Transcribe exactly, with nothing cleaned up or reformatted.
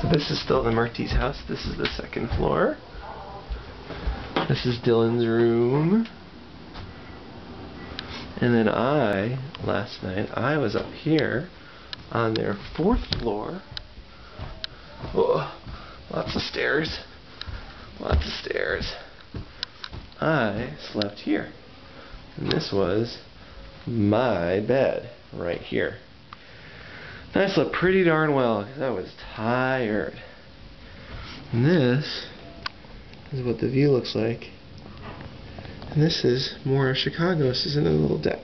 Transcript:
So this is still the Marty's house. This is the second floor. This is Dylan's room. And then I, last night, I was up here on their fourth floor. Oh, lots of stairs. Lots of stairs. I slept here. And this was my bed right here. And I slept pretty darn well because I was tired. And this is what the view looks like. And this is more of Chicago. This is another little deck.